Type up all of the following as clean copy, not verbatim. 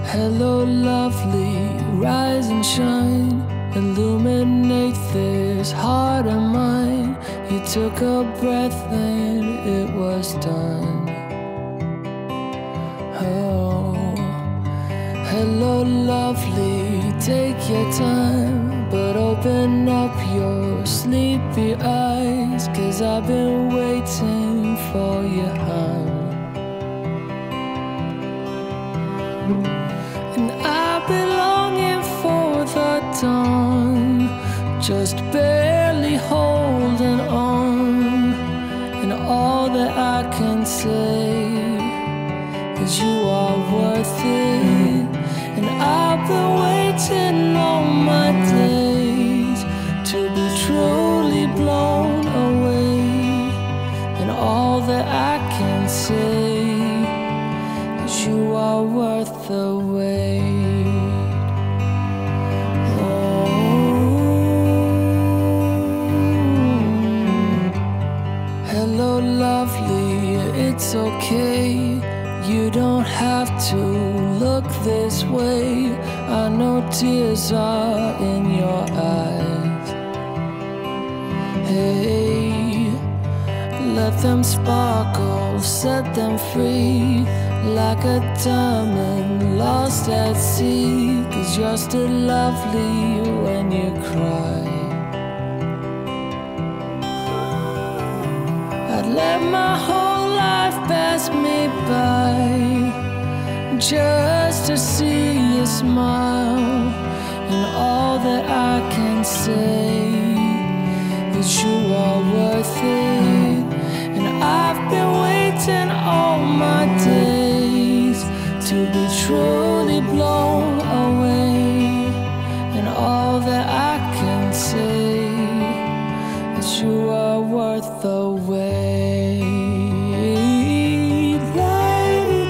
Hello lovely, rise and shine, illuminate this heart of mine. You took a breath and it was done. Oh, hello lovely, take your time, but open up your sleepy eyes, 'cause I've been waiting for you, hon. And I've been longing for the dawn, just barely holding on. And all that I can say is you are worth it. And I've been waiting all my days to be truly blown away. And all that I can say is you are worth the wait. Oh, hello lovely, it's okay. You don't have to look this way. I know tears are in your eyes. Hey, let them sparkle, set them free, like a diamond lost at sea. 'Cause you're still lovely when you cry. I'd let my whole life pass me by just to see you smile. And all that I can say is you are worth it. And I've been waiting all my days to be truly blown away. And all that I can say is you are worth the wait. Light it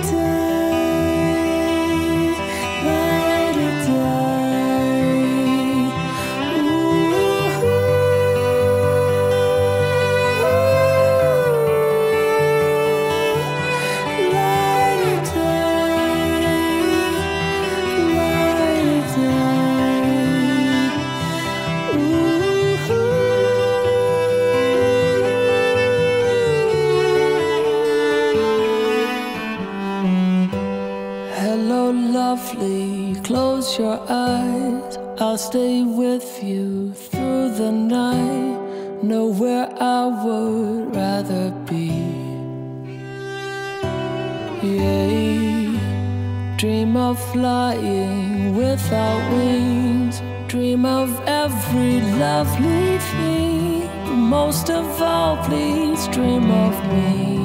day, light it day. Ooh, light it day, light it day. Ooh. Hello lovely, close your eyes, I'll stay with you through the night. Nowhere I would rather be. Yeah, dream of flying without wings, dream of every lovely thing. Most of all, please dream of me.